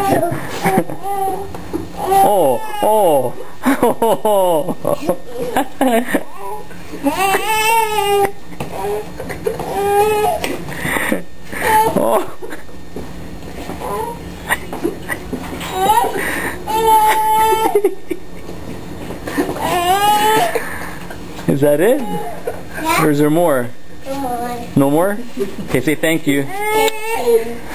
Oh, oh, oh. Is that it? Or is there more? No more? Okay, say thank you.